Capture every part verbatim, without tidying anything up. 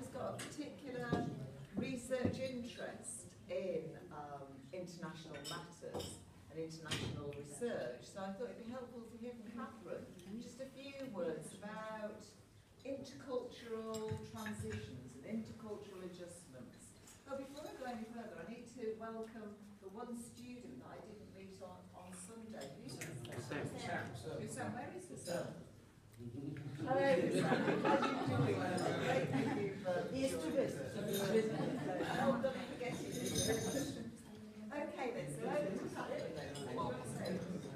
has got a particular research interest in um, international matters and international research, so I thought it'd be helpful to hear from Catherine just a few words about intercultural transitions and intercultural adjustments. But before I go any further, I need to welcome the one student that I didn't meet on, on Sunday. Who's Sam? Sam. Sam. Where is Sam? Hello, Sam. How are you doing? Great, thank you for Yes, to Oh, don't forget it. Okay then, so over to Catherine then. What do you want to say?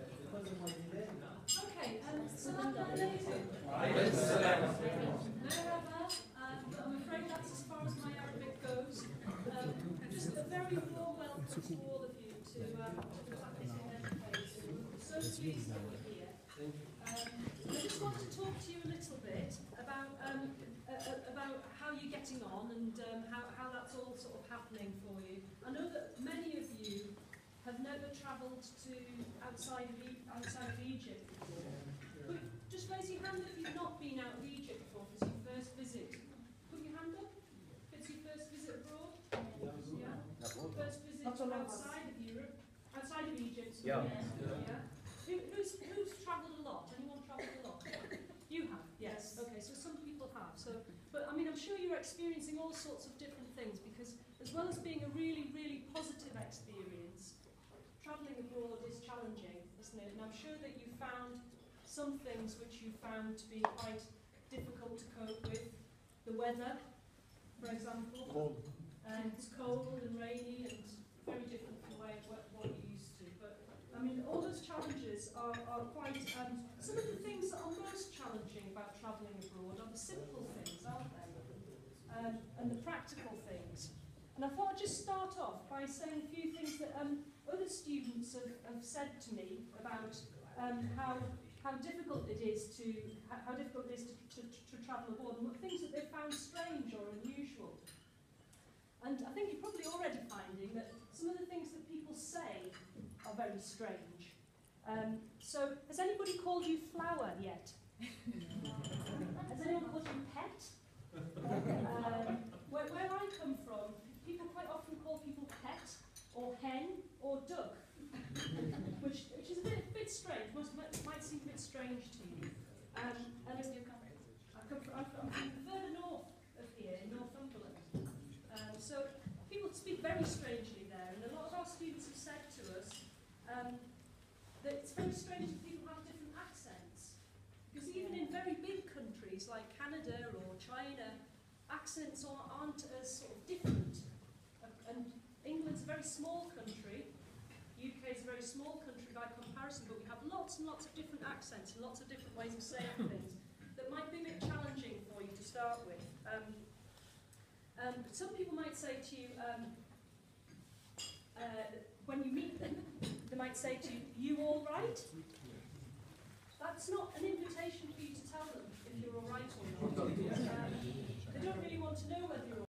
Okay, um, salam alaikum. Merhaba. Um, I'm afraid that's as far as my Arabic goes. Um, just a very warm welcome to all of you to um, to the faculty and education. We're so pleased that we're here. Um, I just want to talk to you a little bit about um, uh, about how you're getting on and um, how, how that's all sort of happening for you. I know that many of you have never travelled to outside of, e outside of Egypt before. But just raise your hand if you've not been out of Egypt before, if it's your first visit. Put your hand up if it's your first visit abroad. Yeah. First visit outside of Europe, outside of Egypt. Yeah. Yeah. yeah. Who, who's who's travelled a lot? Anyone travelled a lot? You have, yes. Okay, so some people have. So, but I mean, I'm sure you're experiencing all sorts of different things because, as well as being a really, really positive experience, travelling abroad is challenging, isn't it? And I'm sure that you found some things which you found to be quite difficult to cope with. The weather, for example. Cold. And it's cold and rainy and very different from the way what, what you're used to. But I mean, all those challenges are, are quite. Um, some of the things that are most challenging about travelling abroad are the simple things, aren't they? Um, and the practical things. And I thought I'd just start off by saying a few things that um, other students have, have said to me about um, how how difficult it is to how difficult it is to, to, to travel abroad and things that they've found strange or unusual. And I think you're probably already finding that some of the things that people say are very strange. Um, so, has anybody called you flower yet? Has anyone called you pet? um, where, where I come from, people quite often call people pet, or hen, or duck, which, which is a bit, a bit strange, must, might, might seem a bit strange to you. Um, and as you come, I come from, I'm from further north of here, in Northumberland. Um, so people speak very strangely there, and a lot of our students have said to us um, that it's very strange that people have different accents. Because even in very big countries like Canada or China, accents aren't as sort of different. And England's a very small country, U K is a very small country by comparison, but we have lots and lots of different accents and lots of different ways of saying things that might be a bit challenging for you to start with. Um, um, but some people might say to you, um, uh, when you meet them, they might say to you, "You all right?" That's not an invitation for you to tell them if you're all right or not. Um, they don't really want to know whether you're all right.